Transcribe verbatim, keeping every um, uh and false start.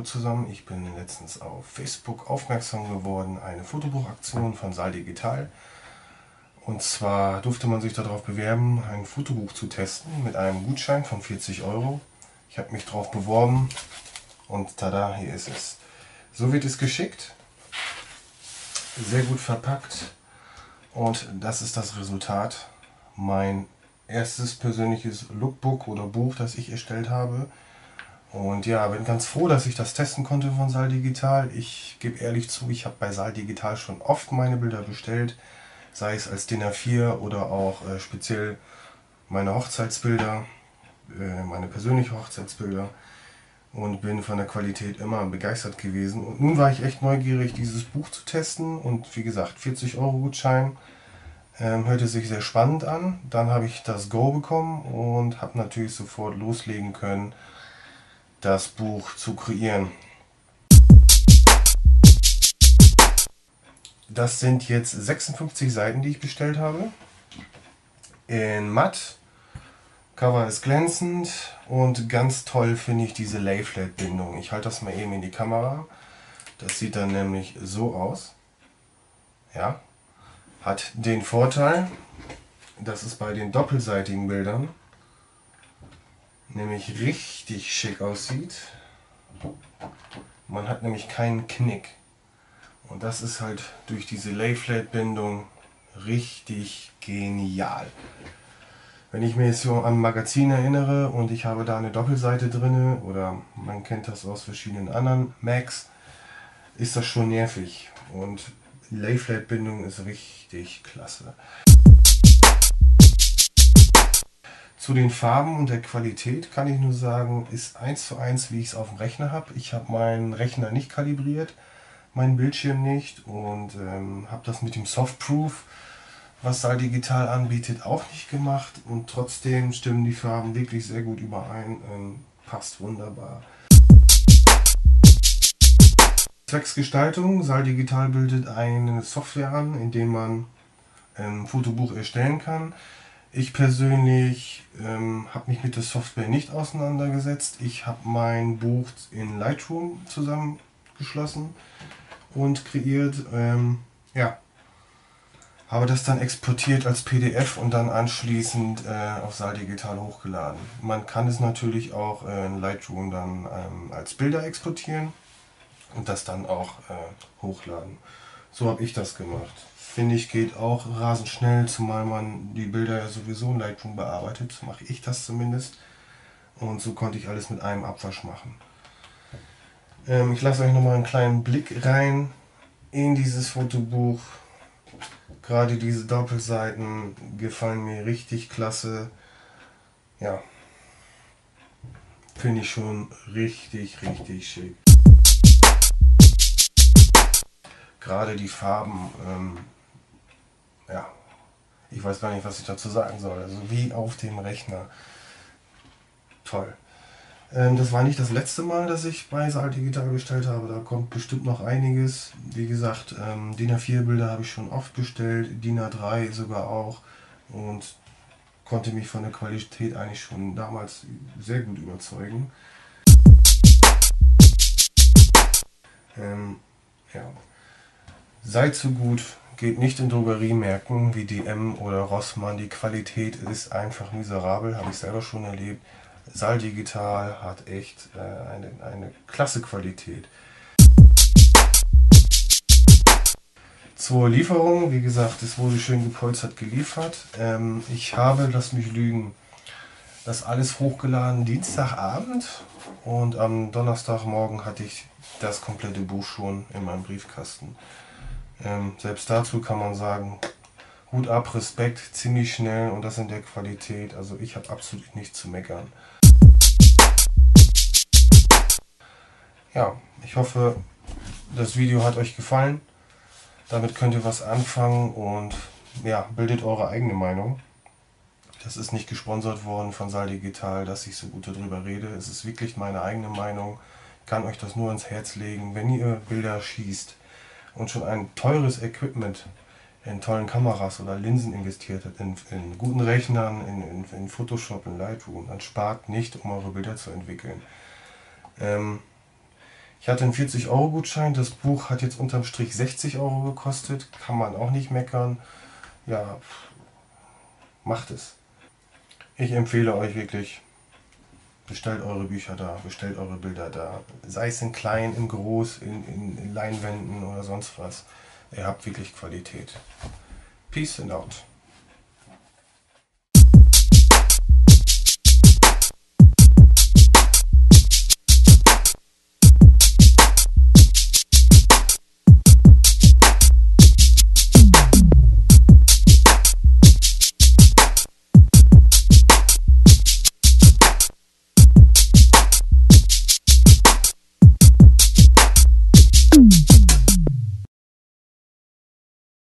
zusammen, ich bin letztens auf Facebook aufmerksam geworden, eine Fotobuchaktion von Saal Digital. Und zwar durfte man sich darauf bewerben, ein Fotobuch zu testen mit einem Gutschein von vierzig Euro. Ich habe mich darauf beworben und tada, hier ist es. So wird es geschickt, sehr gut verpackt und das ist das Resultat. Mein erstes persönliches Lookbook oder Buch, das ich erstellt habe. Und ja, bin ganz froh, dass ich das testen konnte von Saal Digital. Ich gebe ehrlich zu, ich habe bei Saal Digital schon oft meine Bilder bestellt, sei es als D I N A vier oder auch äh, speziell meine Hochzeitsbilder, äh, meine persönlichen Hochzeitsbilder, und bin von der Qualität immer begeistert gewesen. Und nun war ich echt neugierig, dieses Buch zu testen und wie gesagt, vierzig Euro Gutschein. Ähm, hörte sich sehr spannend an. Dann habe ich das Go bekommen und habe natürlich sofort loslegen können, das Buch zu kreieren. Das sind jetzt sechsundfünfzig Seiten, die ich bestellt habe. In matt. Cover ist glänzend und ganz toll finde ich diese Lay-Flat-Bindung. Ich halte das mal eben in die Kamera. Das sieht dann nämlich so aus. Ja. Hat den Vorteil, dass es bei den doppelseitigen Bildern nämlich richtig schick aussieht. Man hat nämlich keinen Knick. Und das ist halt durch diese Lay-Flat-Bindung richtig genial. Wenn ich mir jetzt so an ein Magazin erinnere und ich habe da eine Doppelseite drin, oder man kennt das aus verschiedenen anderen Macs, ist das schon nervig. Und Lay-Flat-Bindung ist richtig klasse. Zu den Farben und der Qualität kann ich nur sagen, ist eins zu eins, wie ich es auf dem Rechner habe. Ich habe meinen Rechner nicht kalibriert, meinen Bildschirm nicht, und ähm, habe das mit dem Softproof, was Saal Digital anbietet, auch nicht gemacht. Und trotzdem stimmen die Farben wirklich sehr gut überein. Ähm, passt wunderbar. Zwecks Gestaltung: Saal Digital bietet eine Software an, in der man ein Fotobuch erstellen kann. Ich persönlich ähm, habe mich mit der Software nicht auseinandergesetzt. Ich habe mein Buch in Lightroom zusammengeschlossen und kreiert. Ähm, ja, habe das dann exportiert als P D F und dann anschließend äh, auf Saal Digital hochgeladen. Man kann es natürlich auch äh, in Lightroom dann ähm, als Bilder exportieren und das dann auch äh, hochladen. So habe ich das gemacht. Finde ich, geht auch rasend schnell, zumal man die Bilder ja sowieso in Lightroom bearbeitet. So mache ich das zumindest. Und so konnte ich alles mit einem Abwasch machen. Ähm, ich lasse euch nochmal einen kleinen Blick rein in dieses Fotobuch. Gerade diese Doppelseiten gefallen mir richtig klasse. Ja, finde ich schon richtig, richtig schick. Gerade die Farben, ähm, ja, ich weiß gar nicht, was ich dazu sagen soll. Also wie auf dem Rechner. Toll. Ähm, das war nicht das letzte Mal, dass ich bei Saal Digital bestellt habe. Da kommt bestimmt noch einiges. Wie gesagt, ähm, D I N A vier Bilder habe ich schon oft bestellt, D I N A drei sogar auch. Und konnte mich von der Qualität eigentlich schon damals sehr gut überzeugen. Ähm, ja. Seid so gut, geht nicht in Drogeriemärkten wie D M oder Rossmann. Die Qualität ist einfach miserabel, habe ich selber schon erlebt. Saal Digital hat echt äh, eine, eine klasse Qualität. Zur Lieferung, wie gesagt, es wurde schön gepolstert geliefert. Ähm, ich habe, lass mich lügen, das alles hochgeladen Dienstagabend, und am Donnerstagmorgen hatte ich das komplette Buch schon in meinem Briefkasten. Ähm, selbst dazu kann man sagen, Hut ab, Respekt, ziemlich schnell, und das in der Qualität. Also ich habe absolut nichts zu meckern. Ja, ich hoffe, das Video hat euch gefallen. Damit könnt ihr was anfangen und ja, bildet eure eigene Meinung. Das ist nicht gesponsert worden von Saal Digital, dass ich so gut darüber rede. Es ist wirklich meine eigene Meinung. Ich kann euch das nur ins Herz legen. Wenn ihr Bilder schießt und schon ein teures Equipment in tollen Kameras oder Linsen investiert habt, in, in guten Rechnern, in, in, in Photoshop, in Lightroom, dann spart nicht, um eure Bilder zu entwickeln. Ähm, Ich hatte einen vierzig Euro Gutschein, das Buch hat jetzt unterm Strich sechzig Euro gekostet, kann man auch nicht meckern. Ja, macht es. Ich empfehle euch wirklich, bestellt eure Bücher da, bestellt eure Bilder da. Sei es in klein, in groß, in, in, in Leinwänden oder sonst was. Ihr habt wirklich Qualität. Peace and out.